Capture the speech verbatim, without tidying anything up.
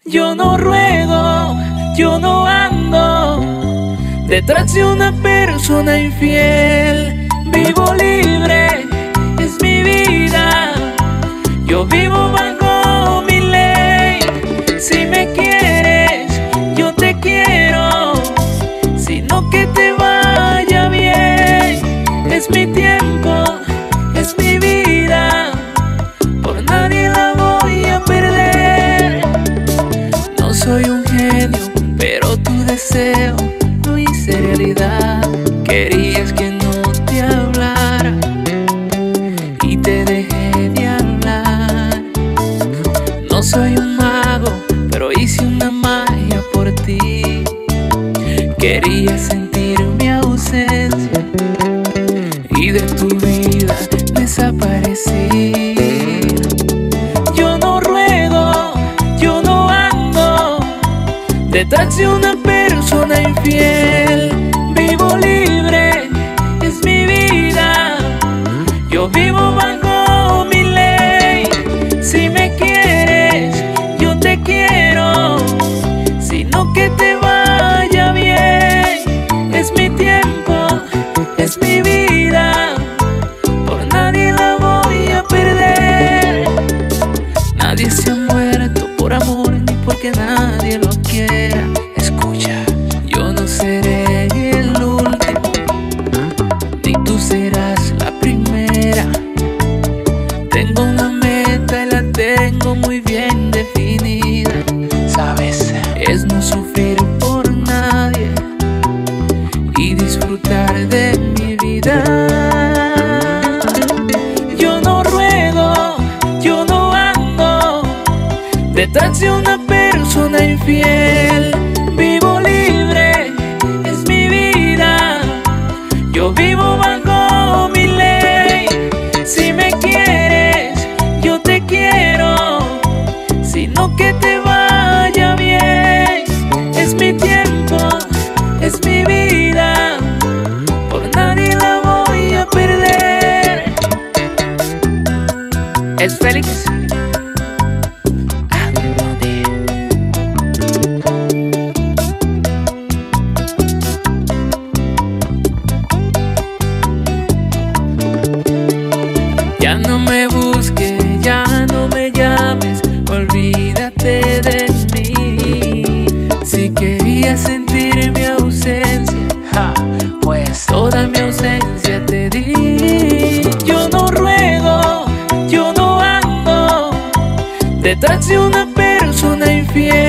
Yo no ruego, yo no ando detrás de una persona infiel. Vivo libre, es mi vida. Yo vivo bajo mi ley. Si me quieres, yo te quiero. Sino que te vaya bien. Es mi tiempo, es mi vida. Por nadie la voy a perder. No soy un genio, pero tu deseo lo hice realidad. Querías que no te hablara y te dejé de hablar. No soy un mago, pero hice una magia por ti. Querías sentir mi ausencia y de tu vida desaparecí. Yo no ruego, yo no ando detrás de una persona infiel. Vivo libre, es mi vida. Yo vivo bajo mi ley. Si me quieres, yo te quiero. Sino que te vaya bien. Es mi tiempo, es mi vida. Por nadie la voy a perder. Nadie se ha muerto por amor ni porque nadie lo quiera. Escucha, yo no seré el último, ni tú serás la primera. Tengo una meta y la tengo muy bien definida. Sabes, es no sufrir por nadie y disfrutar de mi vida. Yo no ruego, yo no ando detrás de una persona infiel. Vivo libre, es mi vida. Yo vivo bajo mi ley. Si me quieres, yo te quiero. Sino que te vaya bien. Es mi tiempo, es mi vida. Por nadie la voy a perder. Es Félix. Ya no me busques, ya no me llames, olvídate de mí. Si querías sentir mi ausencia, ja, pues toda mi ausencia te di. Yo no ruego, yo no ando detrás de una persona infiel.